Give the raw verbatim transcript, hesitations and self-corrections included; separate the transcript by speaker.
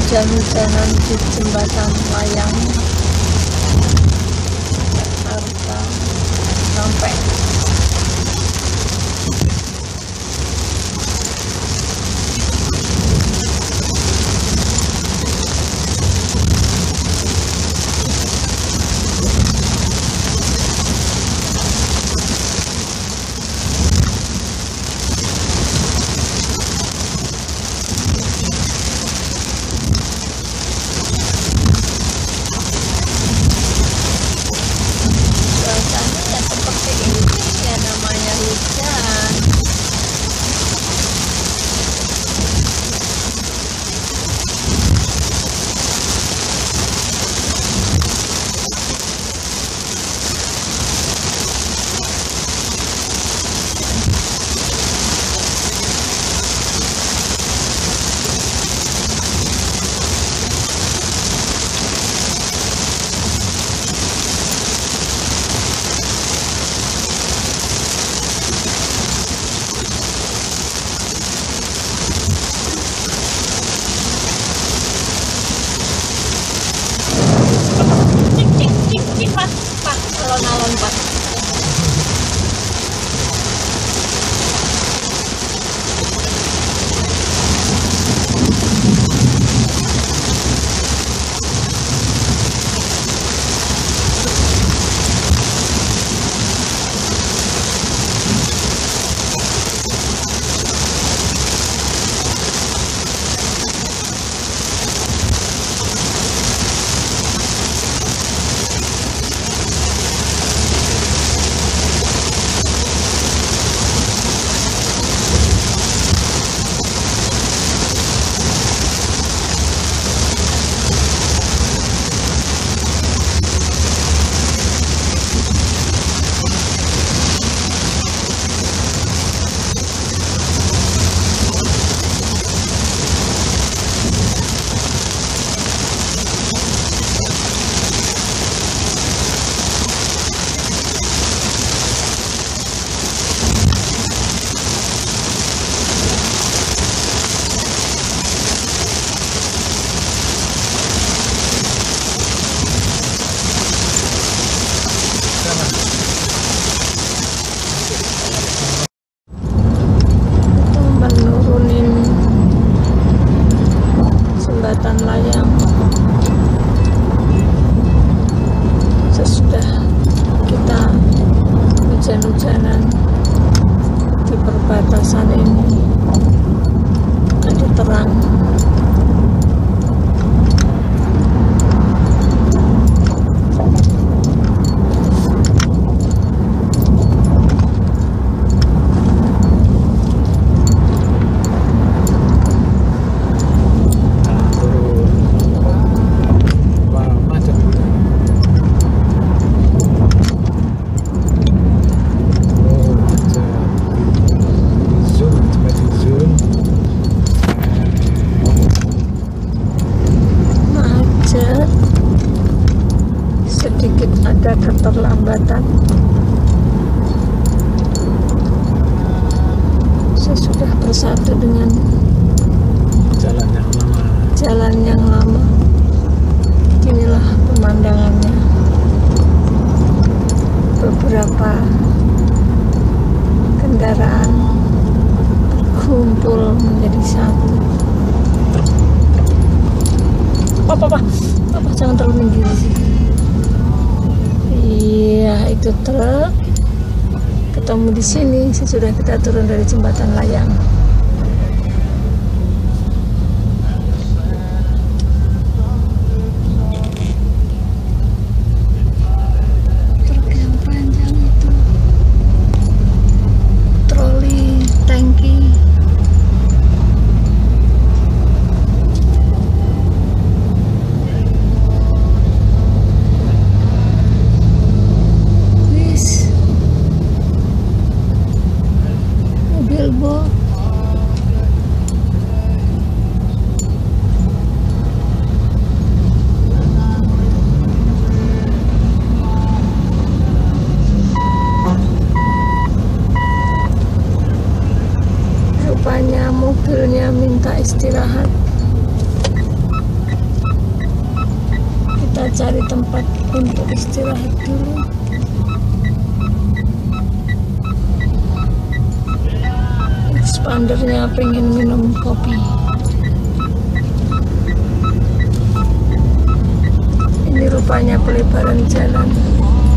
Speaker 1: hujan-hujanan di jembatan layang Jakarta sampai alon-alon Pak. Jembatan layang sesudah kita hujan-hujanan di perbatasan ini tadi terang. Sedikit ada keterlambatan. Saya sudah bersatu dengan
Speaker 2: jalan yang lama.
Speaker 1: Jalan yang lama. Inilah pemandangannya. Beberapa kendaraan kumpul menjadi satu. Papa, papa, papa jangan terlalu minggir sih. Iya, itu truk ketemu di sini sesudah kita turun dari jembatan layang. Truk yang panjang itu, troli, tangki. Billboard. Rupanya mobilnya minta istirahat. Kita cari tempat untuk istirahat dulu. Expandernya pengen minum kopi. Ini rupanya pelebaran jalan.